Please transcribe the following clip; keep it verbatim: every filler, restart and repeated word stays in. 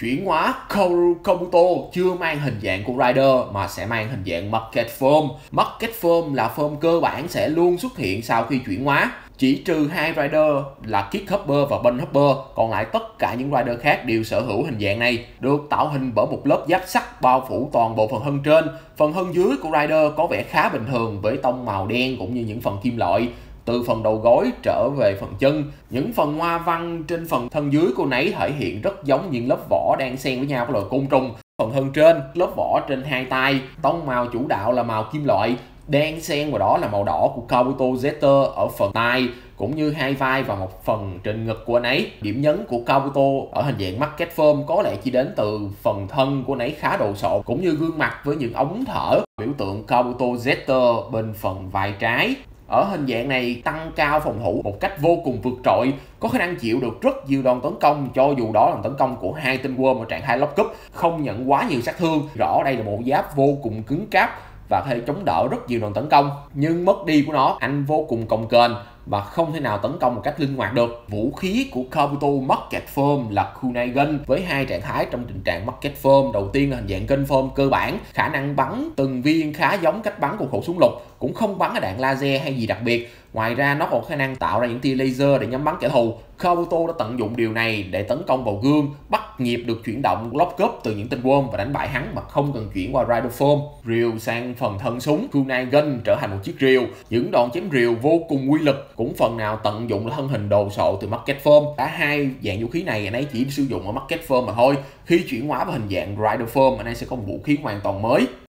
Chuyển hóa Kaoru Kabuto chưa mang hình dạng của Rider mà sẽ mang hình dạng Market Form. Market Form là form cơ bản sẽ luôn xuất hiện sau khi chuyển hóa. Chỉ trừ hai Rider là Kick Hopper và Bun Hopper, còn lại tất cả những Rider khác đều sở hữu hình dạng này, được tạo hình bởi một lớp giáp sắt bao phủ toàn bộ phần thân trên. Phần thân dưới của Rider có vẻ khá bình thường với tông màu đen cũng như những phần kim loại. Từ phần đầu gối trở về phần chân, những phần hoa văn trên phần thân dưới của nấy thể hiện rất giống những lớp vỏ đang xen với nhau của loài côn trùng. Phần thân trên, lớp vỏ trên hai tay, tông màu chủ đạo là màu kim loại, đen xen vào đó là màu đỏ của Kabuto Zeta ở phần tay cũng như hai vai và một phần trên ngực của anh ấy. Điểm nhấn của Kabuto ở hình dạng Market Form có lẽ chỉ đến từ phần thân của anh ấy khá đồ sộ cũng như gương mặt với những ống thở, biểu tượng Kabuto Zeta bên phần vai trái. Ở hình dạng này tăng cao phòng thủ một cách vô cùng vượt trội, có khả năng chịu được rất nhiều đòn tấn công cho dù đó là tấn công của hai tên Worm ở trạng thái Lock Up, không nhận quá nhiều sát thương. Rõ đây là bộ giáp vô cùng cứng cáp và có thể chống đỡ rất nhiều đòn tấn công, nhưng mất đi của nó, anh vô cùng cồng kềnh và không thể nào tấn công một cách linh hoạt được. Vũ khí của Kabuto Market Form là Kunai Gun với hai trạng thái trong tình trạng Market Form. Đầu tiên là hình dạng Gun Form cơ bản, khả năng bắn từng viên khá giống cách bắn của khẩu súng lục, cũng không bắn ở đạn laser hay gì đặc biệt. Ngoài ra nó còn khả năng tạo ra những tia laser để nhắm bắn kẻ thù. Kabuto đã tận dụng điều này để tấn công vào gương, bắt nhịp được chuyển động Lock Up từ những tên Worm và đánh bại hắn mà không cần chuyển qua Rider Form. Rìu sang phần thân súng, Kunai Gun trở thành một chiếc rìu. Những đòn chém rìu vô cùng uy lực, cũng phần nào tận dụng thân hình đồ sộ từ Market Form. Cả hai dạng vũ khí này anh ấy chỉ sử dụng ở Market Form mà thôi. Khi chuyển hóa vào hình dạng Rider Form, anh ấy sẽ có một vũ khí hoàn toàn mới.